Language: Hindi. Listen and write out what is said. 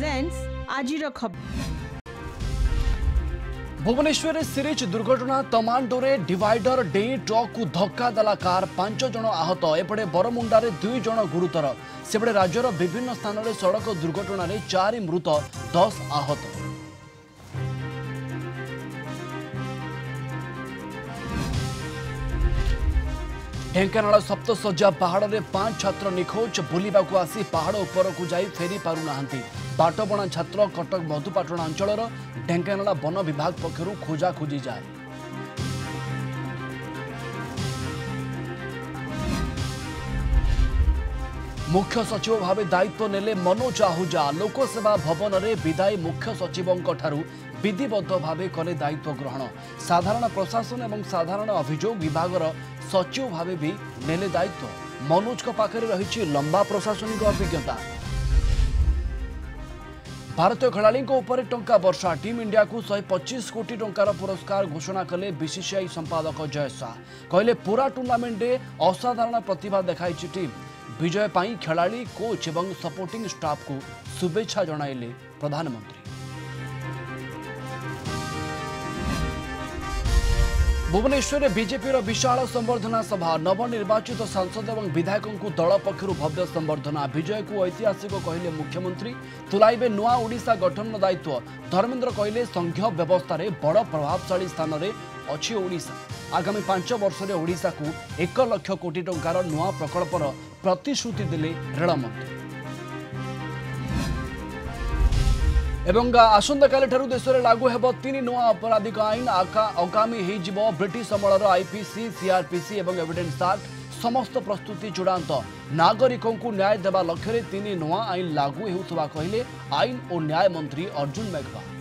प्रेजेंट्स आजिर खबर। भुवनेश्वर सिरिज दुर्घटना तमांडोरे डिवाइडर डेई ट्रक को धक्का देला कार 5 जन आहत एपटे बरमुंडा 2 जन गुरुतर सेपटे राज्यर विभिन्न स्थान में सड़क दुर्घटना 4 मृत 10 आहत। ढेंकानाल सप्तशଯ୍ୟା पहाड़ में 5 छात्र निखोज बुलवा को आसी पहाड़ उपर को जाई फेरी पारु नाहांती। बाटबणा छात्र कटक मधुपाटणा अंचल ढेंकानाल वन विभाग पक्षरु खोजा खोजी जाए। मुख्य सचिव भाव दायित्व नेले मनोज आहूजा लोकसेवा भवन में विदायी मुख्य सचिवों ठारू विधिबद्ध भाव कले दायित्व ग्रहण। साधारण प्रशासन और साधारण अभियोग विभाग सचिव भाव भी नेले दायित्व। मनोज पाखे रही लंबा प्रशासनिक अभिज्ञता। भारतीय खेलाड़ी उपर टंका वर्षा टीम इंडिया को 125 कोटी टंकार पुरस्कार घोषणा कले बीसीसीआई संपादक जय शाह। कहले पूरा टूर्नामेंट असाधारण प्रतिभा देखाई टीम। विजय पाई खेलाड़ी कोच और सपोर्टिंग स्टाफ को शुभेच्छा जणाइले प्रधानमंत्री। भुवनेश्वर बीजेपी विशाल संबर्धना सभा नवनिर्वाचित सांसद और विधायकों को दल पक्षर भव्य संबर्धना। विजय को ऐतिहासिक कहले मुख्यमंत्री। तुलाइबे नुआ ओडिशा गठन दायित्व। धर्मेंद्र कहले संघीय व्यवस्था बड़ प्रभावशाली स्थान में अच्छी ओडिशा। आगामी 5 वर्ष में ओडिशा को 1 लाख कोटी टंकार नुआ प्रकल्पर प्रतिश्रुति देले रेलमंत्री। एवं आसंता काली ठारू देश में लागू हेब 3 नुआ आपराधिक आईन। आगामी हो ब्रिटिश अमलर आईपीसी सीआरपीसी और एविडेंस एक्ट। समस्त प्रस्तुति चूड़ांत। नागरिकों को न्याय देवा लक्ष्य 3 नुआ आईन लागू होउथबा कहले आईन और न्याय मंत्री अर्जुन मेघवाल।